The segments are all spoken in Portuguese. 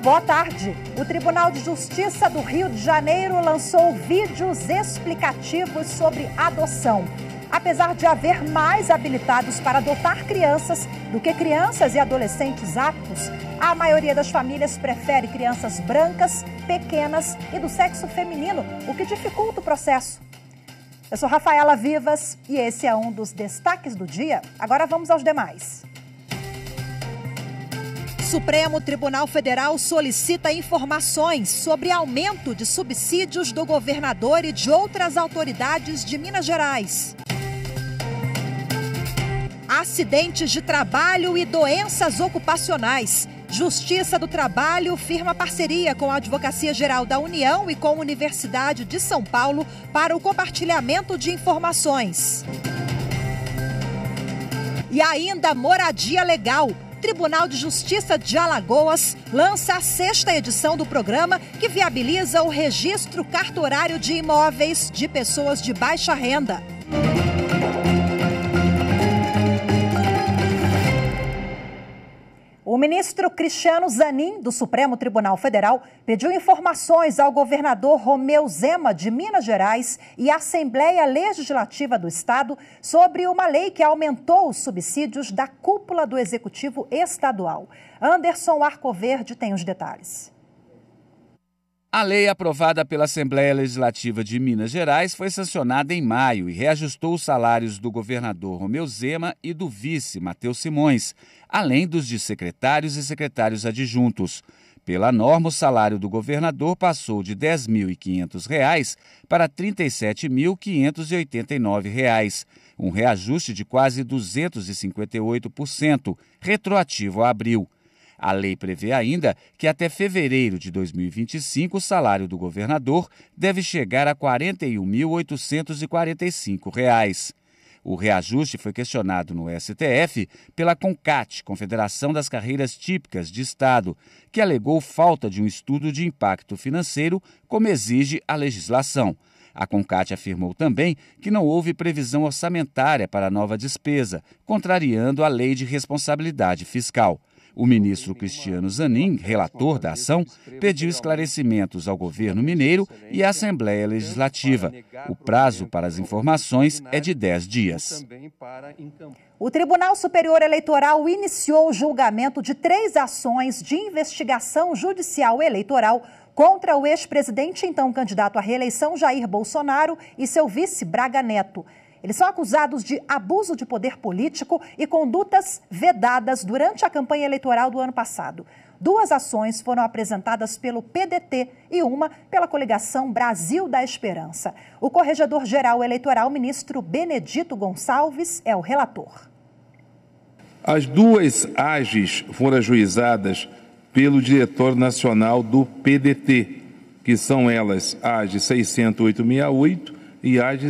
Boa tarde. O Tribunal de Justiça do Rio de Janeiro lançou vídeos explicativos sobre adoção. Apesar de haver mais habilitados para adotar crianças do que crianças e adolescentes aptos, a maioria das famílias prefere crianças brancas, pequenas e do sexo feminino, o que dificulta o processo. Eu sou Rafaela Vivas e esse é um dos destaques do dia. Agora vamos aos demais. Supremo Tribunal Federal solicita informações sobre aumento de subsídios do governador e de outras autoridades de Minas Gerais. Acidentes de trabalho e doenças ocupacionais. Justiça do Trabalho firma parceria com a Advocacia Geral da União e com a Universidade de São Paulo para o compartilhamento de informações. E ainda moradia legal. Tribunal de Justiça de Alagoas lança a 6ª edição do programa que viabiliza o registro cartorário de imóveis de pessoas de baixa renda. O ministro Cristiano Zanin, do Supremo Tribunal Federal, pediu informações ao governador Romeu Zema, de Minas Gerais, e à Assembleia Legislativa do Estado sobre uma lei que aumentou os subsídios da cúpula do Executivo Estadual. Anderson Arcoverde tem os detalhes. A lei aprovada pela Assembleia Legislativa de Minas Gerais foi sancionada em maio e reajustou os salários do governador Romeu Zema e do vice Matheus Simões, além dos de secretários e secretários adjuntos. Pela norma, o salário do governador passou de R$ 10.500 para R$ 37.589, um reajuste de quase 258%, retroativo a abril. A lei prevê ainda que até fevereiro de 2025 o salário do governador deve chegar a R$ 41.845. O reajuste foi questionado no STF pela CONCAT, Confederação das Carreiras Típicas de Estado, que alegou falta de um estudo de impacto financeiro, como exige a legislação. A CONCAT afirmou também que não houve previsão orçamentária para a nova despesa, contrariando a Lei de Responsabilidade Fiscal. O ministro Cristiano Zanin, relator da ação, pediu esclarecimentos ao governo mineiro e à Assembleia Legislativa. O prazo para as informações é de 10 dias. O Tribunal Superior Eleitoral iniciou o julgamento de 3 ações de investigação judicial eleitoral contra o ex-presidente, então candidato à reeleição, Jair Bolsonaro, e seu vice, Braga Neto. Eles são acusados de abuso de poder político e condutas vedadas durante a campanha eleitoral do ano passado. 2 ações foram apresentadas pelo PDT e uma pela coligação Brasil da Esperança. O corregedor-geral eleitoral, ministro Benedito Gonçalves, é o relator. As 2 AGs foram ajuizadas pelo diretor nacional do PDT, que são elas a AG 60868 e AG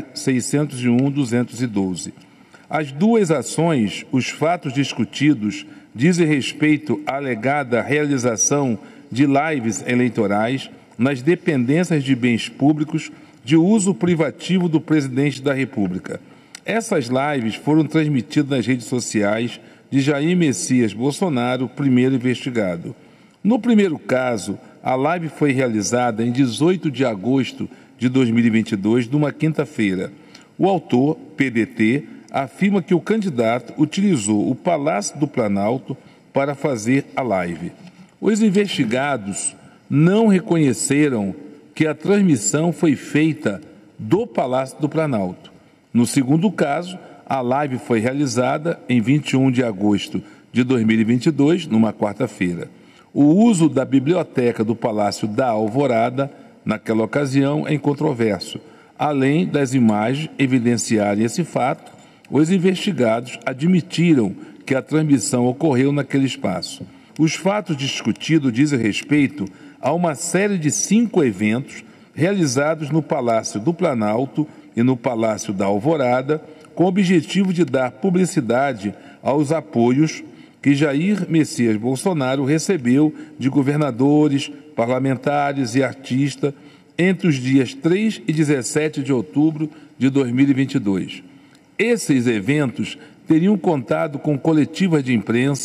601-212. As 2 ações, os fatos discutidos, dizem respeito à alegada realização de lives eleitorais nas dependências de bens públicos de uso privativo do presidente da República. Essas lives foram transmitidas nas redes sociais de Jair Messias Bolsonaro, primeiro investigado. No primeiro caso, a live foi realizada em 18 de agosto de 2022, numa quinta-feira. O autor, PDT, afirma que o candidato utilizou o Palácio do Planalto para fazer a live. Os investigados não reconheceram que a transmissão foi feita do Palácio do Planalto. No segundo caso, a live foi realizada em 21 de agosto de 2022, numa quarta-feira. O uso da biblioteca do Palácio da Alvorada naquela ocasião é incontroverso. Além das imagens evidenciarem esse fato, os investigados admitiram que a transmissão ocorreu naquele espaço. Os fatos discutidos dizem respeito a uma série de 5 eventos realizados no Palácio do Planalto e no Palácio da Alvorada, com o objetivo de dar publicidade aos apoios que Jair Messias Bolsonaro recebeu de governadores, parlamentares e artistas entre os dias 3 e 17 de outubro de 2022. Esses eventos teriam contado com coletivas de imprensa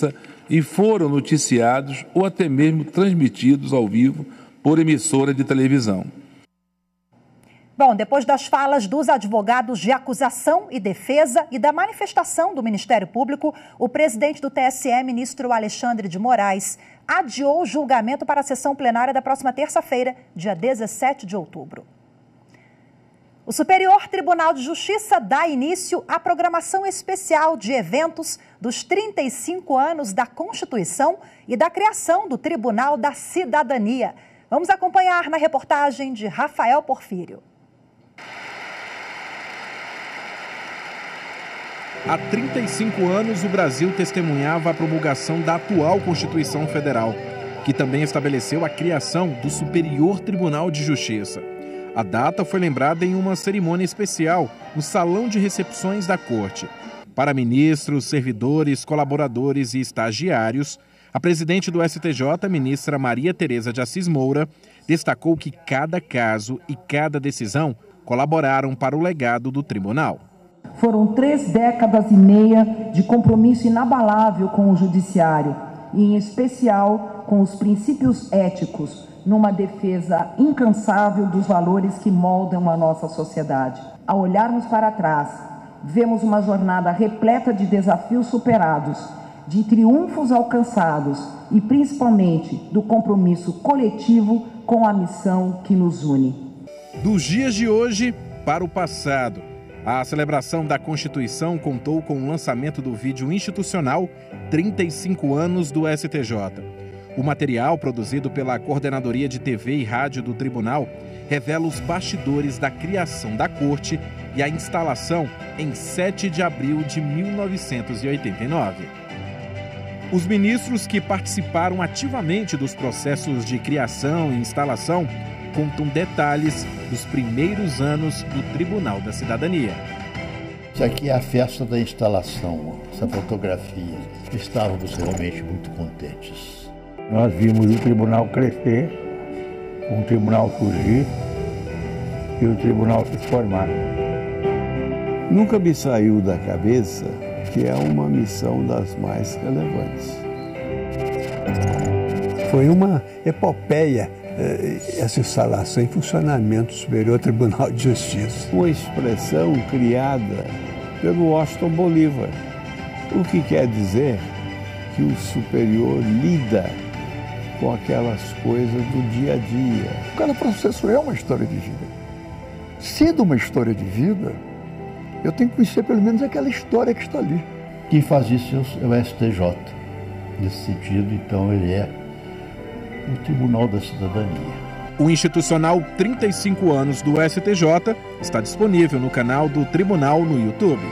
e foram noticiados ou até mesmo transmitidos ao vivo por emissora de televisão. Bom, depois das falas dos advogados de acusação e defesa e da manifestação do Ministério Público, o presidente do TSE, ministro Alexandre de Moraes, adiou o julgamento para a sessão plenária da próxima terça-feira, dia 17 de outubro. O Superior Tribunal de Justiça dá início à programação especial de eventos dos 35 anos da Constituição e da criação do Tribunal da Cidadania. Vamos acompanhar na reportagem de Rafael Porfírio. Há 35 anos, o Brasil testemunhava a promulgação da atual Constituição Federal, que também estabeleceu a criação do Superior Tribunal de Justiça. A data foi lembrada em uma cerimônia especial no Salão de Recepções da Corte. Para ministros, servidores, colaboradores e estagiários, a presidente do STJ, ministra Maria Tereza de Assis Moura, destacou que cada caso e cada decisão colaboraram para o legado do tribunal. Foram 3 décadas e meia de compromisso inabalável com o judiciário, e em especial com os princípios éticos, numa defesa incansável dos valores que moldam a nossa sociedade. Ao olharmos para trás, vemos uma jornada repleta de desafios superados, de triunfos alcançados e principalmente do compromisso coletivo com a missão que nos une. Dos dias de hoje para o passado, a celebração da Constituição contou com o lançamento do vídeo institucional 35 anos do STJ. O material, produzido pela Coordenadoria de TV e Rádio do Tribunal, revela os bastidores da criação da Corte e a instalação em 7 de abril de 1989. Os ministros que participaram ativamente dos processos de criação e instalação contam detalhes dos primeiros anos do Tribunal da Cidadania. Isso aqui é a festa da instalação, essa fotografia. Estávamos realmente muito contentes. Nós vimos o tribunal crescer, o tribunal surgir e o tribunal se formar. Nunca me saiu da cabeça que é uma missão das mais relevantes. Foi uma epopeia essa instalação em funcionamento do Superior Tribunal de Justiça. Uma expressão criada pelo Washington Bolívar, o que quer dizer que o superior lida com aquelas coisas do dia a dia. Cada processo é uma história de vida. Sendo uma história de vida, eu tenho que conhecer pelo menos aquela história que está ali. Quem faz isso é o STJ. Nesse sentido, então, ele é o Tribunal da Cidadania. O institucional 35 anos do STJ está disponível no canal do Tribunal no YouTube.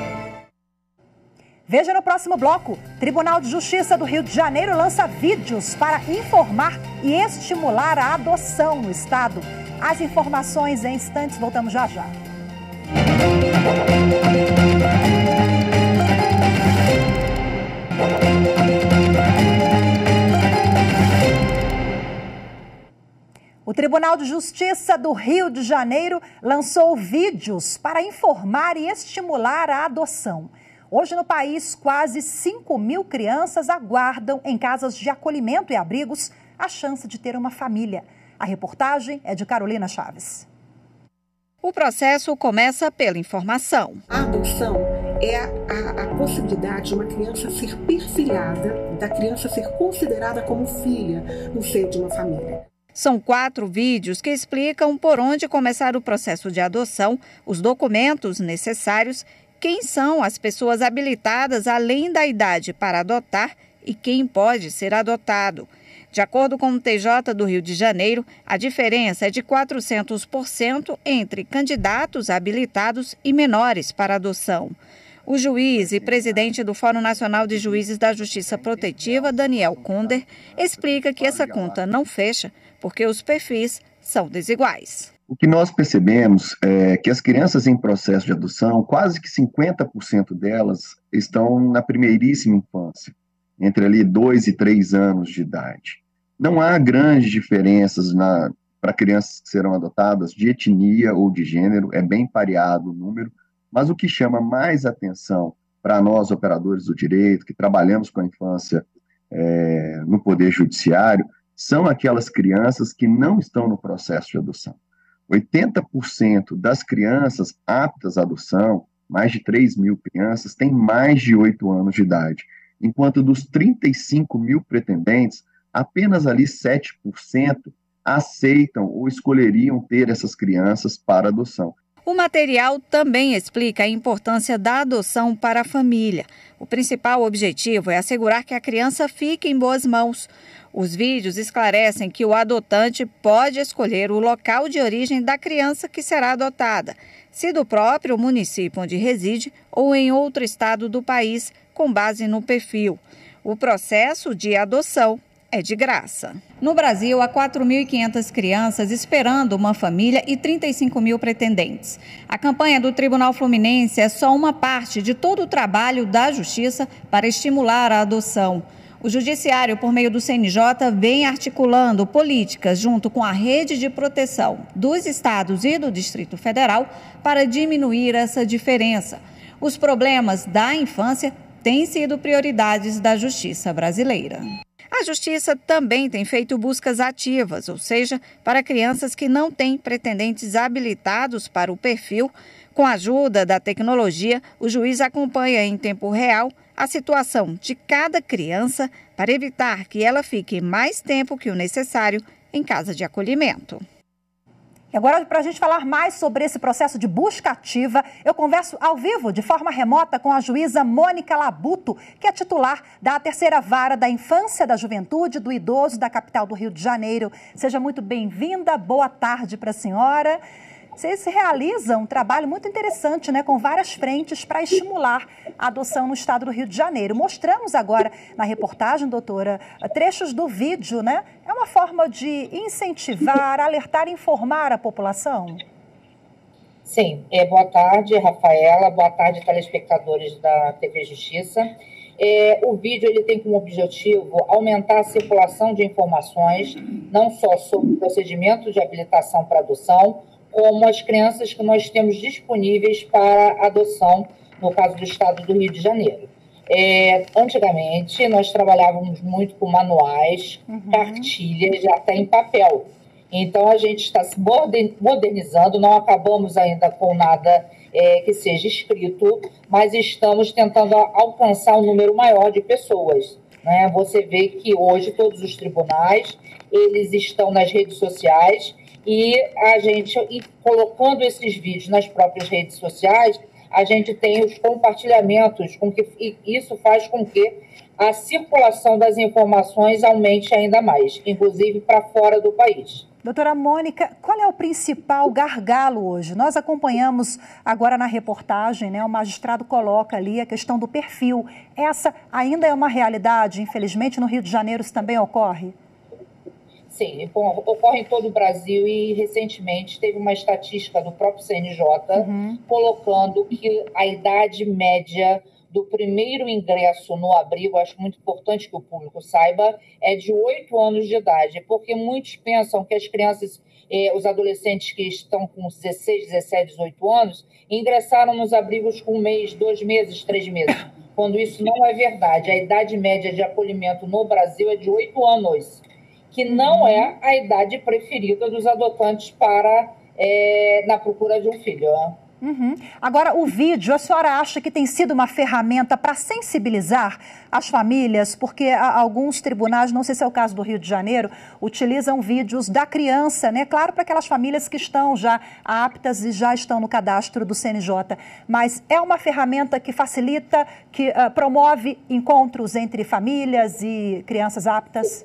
Veja no próximo bloco. Tribunal de Justiça do Rio de Janeiro lança vídeos para informar e estimular a adoção no estado. As informações em instantes, voltamos já já. O Tribunal de Justiça do Rio de Janeiro lançou vídeos para informar e estimular a adoção. Hoje no país, quase 5.000 crianças aguardam em casas de acolhimento e abrigos a chance de ter uma família. A reportagem é de Carolina Chaves. O processo começa pela informação. A adoção é a possibilidade de uma criança ser perfilhada, da criança ser considerada como filha no seio de uma família. São 4 vídeos que explicam por onde começar o processo de adoção, os documentos necessários, quem são as pessoas habilitadas além da idade para adotar e quem pode ser adotado. De acordo com o TJ do Rio de Janeiro, a diferença é de 400% entre candidatos habilitados e menores para adoção. O juiz e presidente do Fórum Nacional de Juízes da Justiça Protetiva, Daniel Kunder, explica que essa conta não fecha porque os perfis são desiguais. O que nós percebemos é que as crianças em processo de adoção, quase que 50% delas estão na primeiríssima infância, entre ali 2 e 3 anos de idade. Não há grandes diferenças para crianças que serão adotadas de etnia ou de gênero, é bem pareado o número, mas o que chama mais atenção para nós, operadores do direito, que trabalhamos com a infância no Poder Judiciário, são aquelas crianças que não estão no processo de adoção. 80% das crianças aptas à adoção, mais de 3 mil crianças, têm mais de 8 anos de idade, enquanto dos 35 mil pretendentes, apenas ali 7% aceitam ou escolheriam ter essas crianças para adoção. O material também explica a importância da adoção para a família. O principal objetivo é assegurar que a criança fique em boas mãos. Os vídeos esclarecem que o adotante pode escolher o local de origem da criança que será adotada, se do próprio município onde reside ou em outro estado do país, com base no perfil. O processo de adoção é de graça. No Brasil, há 4.500 crianças esperando uma família e 35 mil pretendentes. A campanha do Tribunal Fluminense é só uma parte de todo o trabalho da Justiça para estimular a adoção. O Judiciário, por meio do CNJ, vem articulando políticas junto com a rede de proteção dos estados e do Distrito Federal para diminuir essa diferença. Os problemas da infância têm sido prioridades da Justiça brasileira. A Justiça também tem feito buscas ativas, ou seja, para crianças que não têm pretendentes habilitados para o perfil. Com a ajuda da tecnologia, o juiz acompanha em tempo real a situação de cada criança para evitar que ela fique mais tempo que o necessário em casa de acolhimento. E agora, para a gente falar mais sobre esse processo de busca ativa, eu converso ao vivo, de forma remota, com a juíza Mônica Labuto, que é titular da 3ª Vara da Infância, da Juventude, do Idoso da capital do Rio de Janeiro. Seja muito bem-vinda, boa tarde para a senhora. Vocês realizam um trabalho muito interessante, né, com várias frentes para estimular a adoção no estado do Rio de Janeiro. Mostramos agora na reportagem, doutora, trechos do vídeo, né? É uma forma de incentivar, alertar e informar a população? Sim. Boa tarde, Rafaela. Boa tarde, telespectadores da TV Justiça. O vídeo ele tem como objetivo aumentar a circulação de informações, não só sobre o procedimento de habilitação para adoção, como as crianças que nós temos disponíveis para adoção, no caso do estado do Rio de Janeiro. Antigamente, nós trabalhávamos muito com manuais, cartilhas, até em papel. Então, a gente está se modernizando, não acabamos ainda com nada que seja escrito, mas estamos tentando alcançar um número maior de pessoas, né? Você vê que hoje todos os tribunais, eles estão nas redes sociais, e a gente, colocando esses vídeos nas próprias redes sociais, a gente tem os compartilhamentos, e isso faz com que a circulação das informações aumente ainda mais, inclusive para fora do país. Doutora Mônica, qual é o principal gargalo hoje? Nós acompanhamos agora na reportagem, né? O magistrado coloca ali a questão do perfil. Essa ainda é uma realidade, infelizmente, no Rio de Janeiro isso também ocorre? Sim, ocorre em todo o Brasil e recentemente teve uma estatística do próprio CNJ colocando que a idade média do primeiro ingresso no abrigo, acho muito importante que o público saiba, é de 8 anos de idade, porque muitos pensam que as crianças, os adolescentes que estão com 16, 17, 18 anos, ingressaram nos abrigos com 1 mês, 2 meses, 3 meses, quando isso não é verdade. A idade média de acolhimento no Brasil é de 8 anos. Que não é a idade preferida dos adotantes para na procura de um filho. Agora, o vídeo, a senhora acha que tem sido uma ferramenta para sensibilizar as famílias? Porque alguns tribunais, não sei se é o caso do Rio de Janeiro, utilizam vídeos da criança, né? Claro, para aquelas famílias que estão já aptas e já estão no cadastro do CNJ. Mas é uma ferramenta que facilita, que promove encontros entre famílias e crianças aptas?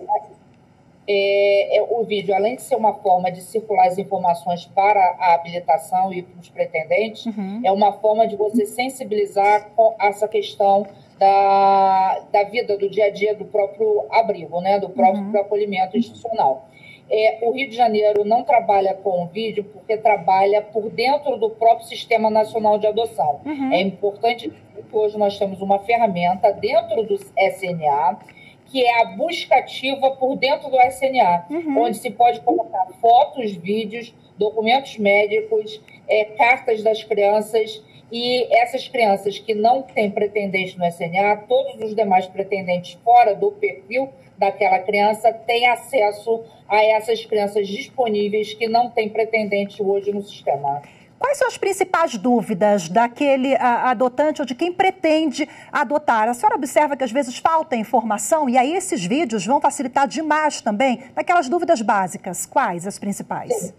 O vídeo, além de ser uma forma de circular as informações para a habilitação e para os pretendentes, é uma forma de você sensibilizar com essa questão da vida, do dia a dia do próprio abrigo, né, do próprio acolhimento institucional. O Rio de Janeiro não trabalha com vídeo porque trabalha por dentro do próprio Sistema Nacional de Adoção. É importante que hoje nós temos uma ferramenta dentro do SNA, que é a busca ativa por dentro do SNA, onde se pode colocar fotos, vídeos, documentos médicos, cartas das crianças, E essas crianças que não têm pretendente no SNA, todos os demais pretendentes fora do perfil daquela criança têm acesso a essas crianças disponíveis que não têm pretendente hoje no sistema. Quais são as principais dúvidas daquele adotante ou de quem pretende adotar? A senhora observa que às vezes falta informação e aí esses vídeos vão facilitar demais também daquelas dúvidas básicas. Quais as principais? Sim.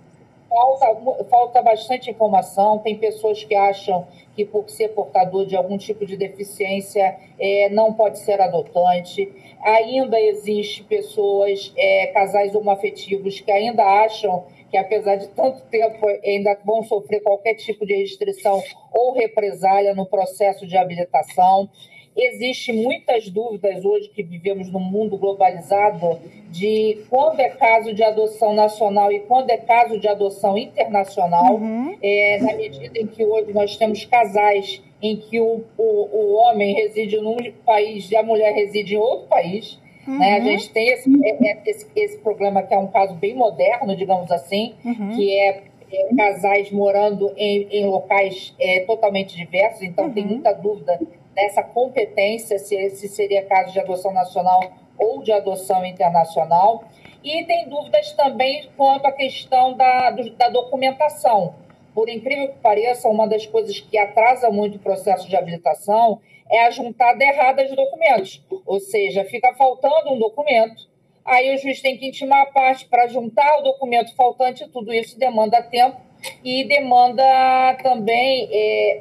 Falta bastante informação. Tem pessoas que acham que por ser portador de algum tipo de deficiência não pode ser adotante. Ainda existe pessoas, casais homoafetivos, que ainda acham que apesar de tanto tempo ainda vão sofrer qualquer tipo de restrição ou represália no processo de habilitação. Existem muitas dúvidas hoje que vivemos num mundo globalizado de quando é caso de adoção nacional e quando é caso de adoção internacional, na medida em que hoje nós temos casais em que o homem reside num país e a mulher reside em outro país. Né? A gente tem esse problema que é um caso bem moderno, digamos assim, que é casais morando em locais totalmente diversos, então tem muita dúvida dessa competência, se seria caso de adoção nacional ou de adoção internacional. E tem dúvidas também quanto à questão da documentação. Por incrível que pareça, uma das coisas que atrasa muito o processo de habilitação é a juntada errada de documentos. Ou seja, fica faltando um documento, aí o juiz tem que intimar a parte para juntar o documento faltante, tudo isso demanda tempo e demanda também,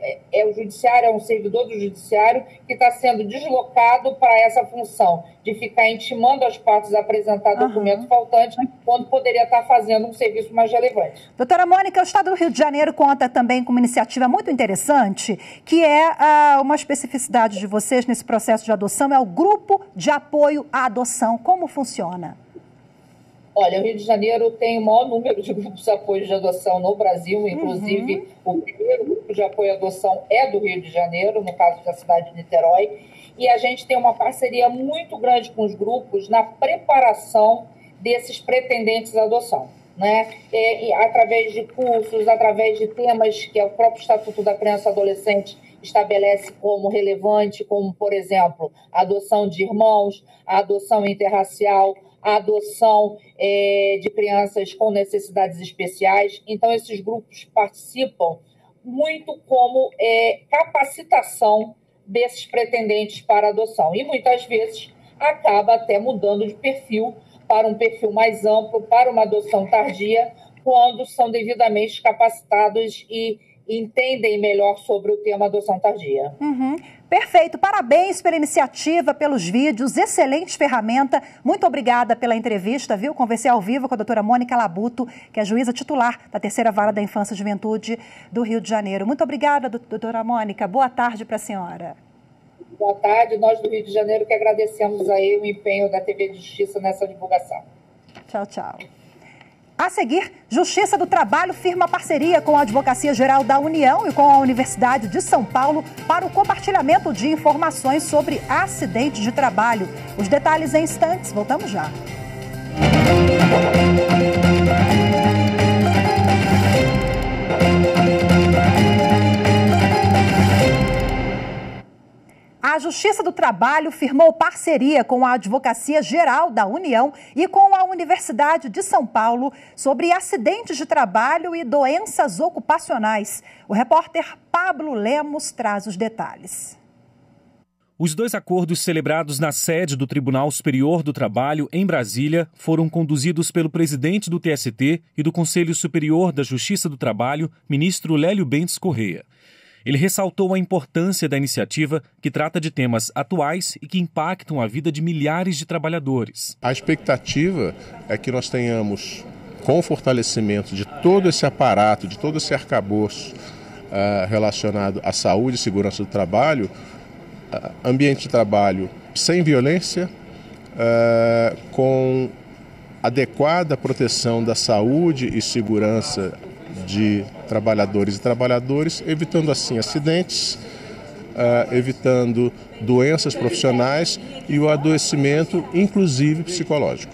o judiciário, é um servidor do judiciário que está sendo deslocado para essa função de ficar intimando as partes a apresentar documento faltante, quando poderia estar fazendo um serviço mais relevante. Doutora Mônica, o Estado do Rio de Janeiro conta também com uma iniciativa muito interessante, que é uma especificidade de vocês nesse processo de adoção, é o Grupo de Apoio à Adoção. Como funciona? Olha, o Rio de Janeiro tem o maior número de grupos de apoio de adoção no Brasil, inclusive o primeiro grupo de apoio à adoção é do Rio de Janeiro, no caso da cidade de Niterói, e a gente tem uma parceria muito grande com os grupos na preparação desses pretendentes à adoção, né? Através de cursos, através de temas que o próprio Estatuto da Criança e Adolescente estabelece como relevante, como, por exemplo, a adoção de irmãos, a adoção interracial, a adoção de crianças com necessidades especiais. Então, esses grupos participam muito como capacitação desses pretendentes para adoção. E, muitas vezes, acaba até mudando de perfil para um perfil mais amplo, para uma adoção tardia, quando são devidamente capacitados e entendem melhor sobre o tema adoção tardia. Perfeito, parabéns pela iniciativa, pelos vídeos, excelente ferramenta. Muito obrigada pela entrevista, viu? Conversei ao vivo com a doutora Mônica Labuto, que é juíza titular da Terceira Vara da Infância e Juventude do Rio de Janeiro. Muito obrigada, doutora Mônica. Boa tarde para a senhora. Boa tarde, nós do Rio de Janeiro que agradecemos aí o empenho da TV de Justiça nessa divulgação. Tchau, tchau. A seguir, Justiça do Trabalho firma parceria com a Advocacia Geral da União e com a Universidade de São Paulo para o compartilhamento de informações sobre acidentes de trabalho. Os detalhes em instantes, voltamos já. A Justiça do Trabalho firmou parceria com a Advocacia Geral da União e com a Universidade de São Paulo sobre acidentes de trabalho e doenças ocupacionais. O repórter Pablo Lemos traz os detalhes. Os dois acordos celebrados na sede do Tribunal Superior do Trabalho, em Brasília, foram conduzidos pelo presidente do TST e do Conselho Superior da Justiça do Trabalho, ministro Lélio Bentes Correia. Ele ressaltou a importância da iniciativa, que trata de temas atuais e que impactam a vida de milhares de trabalhadores. A expectativa é que nós tenhamos, com o fortalecimento de todo esse aparato, de todo esse arcabouço relacionado à saúde e segurança do trabalho, ambiente de trabalho sem violência, com adequada proteção da saúde e segurança de trabalhadores e trabalhadoras, evitando assim acidentes, evitando doenças profissionais e o adoecimento, inclusive psicológico.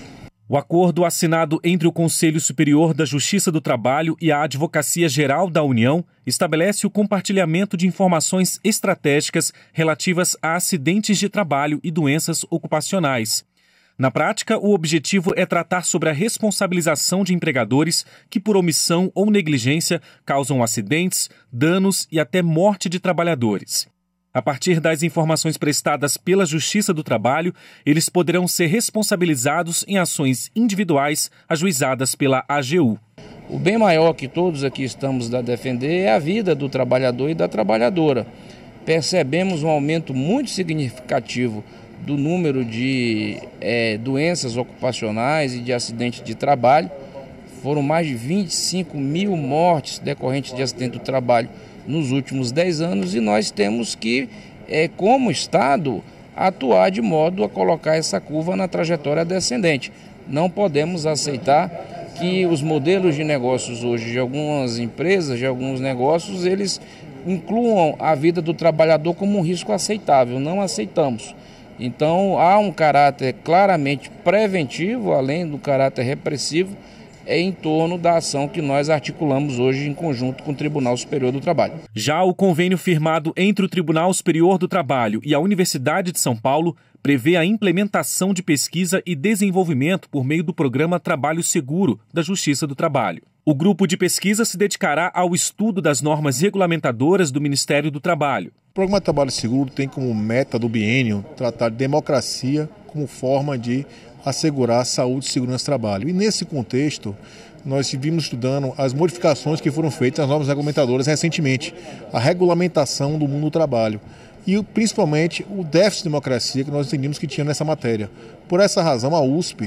O acordo assinado entre o Conselho Superior da Justiça do Trabalho e a Advocacia Geral da União estabelece o compartilhamento de informações estratégicas relativas a acidentes de trabalho e doenças ocupacionais. Na prática, o objetivo é tratar sobre a responsabilização de empregadores que, por omissão ou negligência, causam acidentes, danos e até morte de trabalhadores. A partir das informações prestadas pela Justiça do Trabalho, eles poderão ser responsabilizados em ações individuais ajuizadas pela AGU. O bem maior que todos aqui estamos a defender é a vida do trabalhador e da trabalhadora. Percebemos um aumento muito significativo do número de doenças ocupacionais e de acidentes de trabalho. Foram mais de 25 mil mortes decorrentes de acidente do trabalho nos últimos 10 anos e nós temos que, como Estado, atuar de modo a colocar essa curva na trajetória descendente. Não podemos aceitar que os modelos de negócios hoje de algumas empresas, de alguns negócios, eles incluam a vida do trabalhador como um risco aceitável. Não aceitamos. Então há um caráter claramente preventivo, além do caráter repressivo, em torno da ação que nós articulamos hoje em conjunto com o Tribunal Superior do Trabalho. Já o convênio firmado entre o Tribunal Superior do Trabalho e a Universidade de São Paulo prevê a implementação de pesquisa e desenvolvimento por meio do programa Trabalho Seguro da Justiça do Trabalho. O grupo de pesquisa se dedicará ao estudo das normas regulamentadoras do Ministério do Trabalho. O programa Trabalho Seguro tem como meta do biênio tratar de democracia como forma de assegurar a saúde e segurança do trabalho. E nesse contexto, nós vimos estudando as modificações que foram feitas nas normas regulamentadoras recentemente, a regulamentação do mundo do trabalho e principalmente o déficit de democracia que nós entendíamos que tinha nessa matéria. Por essa razão, a USP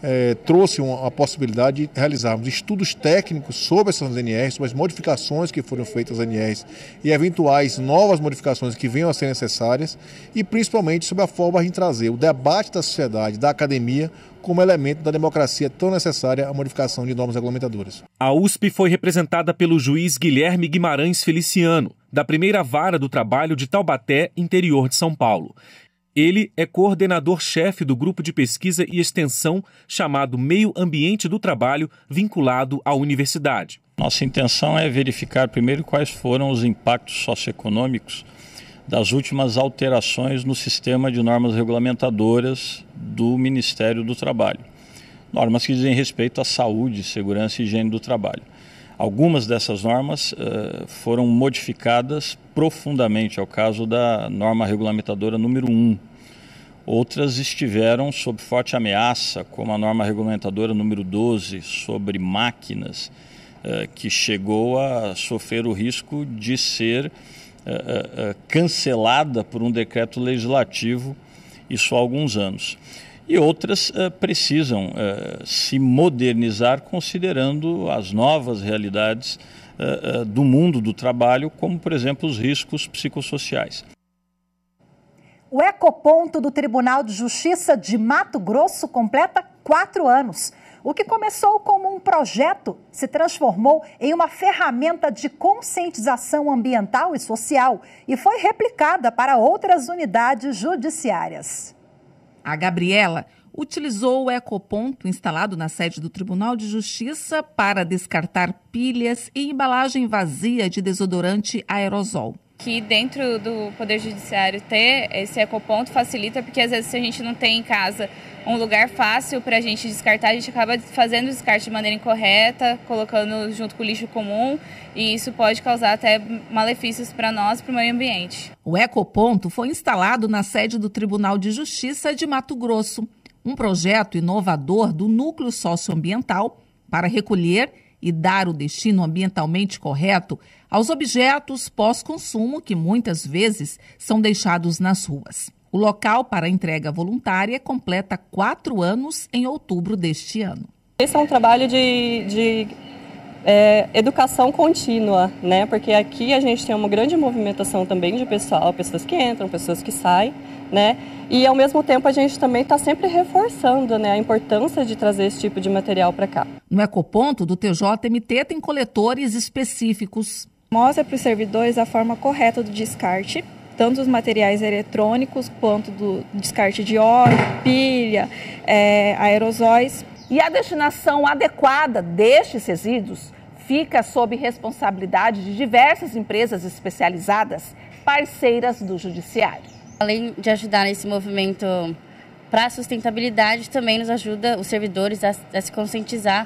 trouxe a possibilidade de realizarmos estudos técnicos sobre essas NRs, sobre as modificações que foram feitas às NRs e eventuais novas modificações que venham a ser necessárias e principalmente sobre a forma de trazer o debate da sociedade, da academia, como elemento da democracia tão necessária à modificação de normas regulamentadoras. A USP foi representada pelo juiz Guilherme Guimarães Feliciano, da primeira vara do trabalho de Taubaté, interior de São Paulo. Ele é coordenador-chefe do grupo de pesquisa e extensão chamado Meio Ambiente do Trabalho, vinculado à universidade. Nossa intenção é verificar primeiro quais foram os impactos socioeconômicos das últimas alterações no sistema de normas regulamentadoras do Ministério do Trabalho. Normas que dizem respeito à saúde, segurança e higiene do trabalho. Algumas dessas normas foram modificadas profundamente, é o caso da norma regulamentadora número 1. Outras estiveram sob forte ameaça, como a norma regulamentadora número 12, sobre máquinas, que chegou a sofrer o risco de ser cancelada por um decreto legislativo, isso há alguns anos. E outras precisam se modernizar considerando as novas realidades do mundo do trabalho, como, por exemplo, os riscos psicossociais. O Ecoponto do Tribunal de Justiça de Mato Grosso completa 4 anos. O que começou como um projeto se transformou em uma ferramenta de conscientização ambiental e social e foi replicada para outras unidades judiciárias. A Gabriela utilizou o ecoponto instalado na sede do Tribunal de Justiça para descartar pilhas e embalagem vazia de desodorante aerosol. Que dentro do Poder Judiciário ter esse ecoponto facilita, porque às vezes se a gente não tem em casa um lugar fácil para a gente descartar, a gente acaba fazendo o descarte de maneira incorreta, colocando junto com o lixo comum, e isso pode causar até malefícios para nós e para o meio ambiente. O ecoponto foi instalado na sede do Tribunal de Justiça de Mato Grosso, um projeto inovador do Núcleo Socioambiental para recolher e dar o destino ambientalmente correto aos objetos pós-consumo que muitas vezes são deixados nas ruas. O local para entrega voluntária completa 4 anos em outubro deste ano. Esse é um trabalho de educação contínua, né? Porque aqui a gente tem uma grande movimentação também de pessoal, pessoas que entram, pessoas que saem, né? E ao mesmo tempo a gente também está sempre reforçando, né, a importância de trazer esse tipo de material para cá. No ecoponto do TJMT tem coletores específicos. Mostra para os servidores a forma correta do descarte, tanto dos materiais eletrônicos quanto do descarte de óleo, pilha, aerosóis. E a destinação adequada destes resíduos fica sob responsabilidade de diversas empresas especializadas, parceiras do Judiciário. Além de ajudar nesse movimento para a sustentabilidade, também nos ajuda os servidores a se conscientizar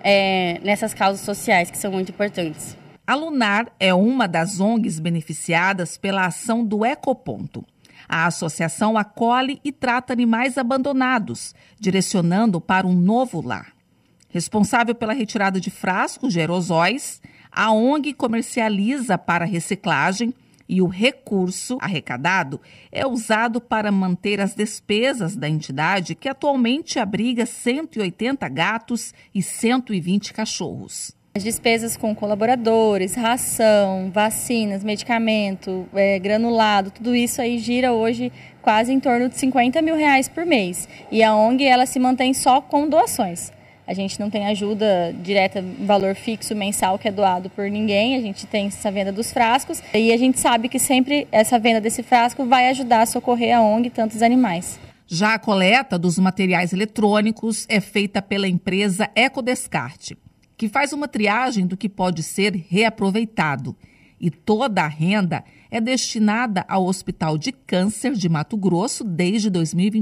nessas causas sociais que são muito importantes. A Lunar é uma das ONGs beneficiadas pela ação do Ecoponto. A associação acolhe e trata animais abandonados, direcionando para um novo lar. Responsável pela retirada de frascos de aerosóis, a ONG comercializa para reciclagem e o recurso arrecadado é usado para manter as despesas da entidade, que atualmente abriga 180 gatos e 120 cachorros. As despesas com colaboradores, ração, vacinas, medicamento, granulado, tudo isso aí gira hoje quase em torno de R$50 mil por mês. E a ONG ela se mantém só com doações. A gente não tem ajuda direta, valor fixo mensal que é doado por ninguém. A gente tem essa venda dos frascos e a gente sabe que sempre essa venda desse frasco vai ajudar a socorrer a ONG e tantos animais. Já a coleta dos materiais eletrônicos é feita pela empresa Ecodescarte, que faz uma triagem do que pode ser reaproveitado. E toda a renda é destinada ao Hospital de Câncer de Mato Grosso desde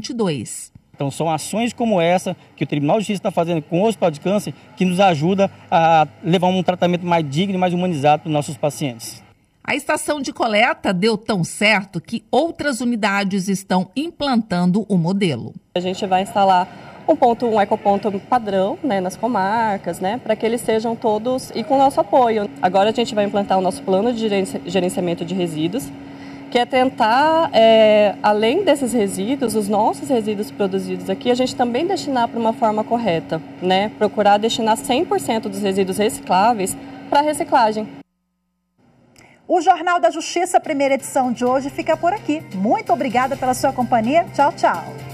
2022. Então são ações como essa que o Tribunal de Justiça está fazendo com o Hospital de Câncer que nos ajuda a levar um tratamento mais digno e mais humanizado para os nossos pacientes. A estação de coleta deu tão certo que outras unidades estão implantando o modelo. A gente vai instalar um ecoponto padrão, né, nas comarcas, né, para que eles sejam todos e com o nosso apoio. Agora a gente vai implantar o nosso plano de gerenciamento de resíduos, que é tentar, além desses resíduos, os nossos resíduos produzidos aqui, a gente também destinar para uma forma correta, né? Procurar destinar 100% dos resíduos recicláveis para reciclagem. O Jornal da Justiça, primeira edição de hoje, fica por aqui. Muito obrigada pela sua companhia. Tchau, tchau.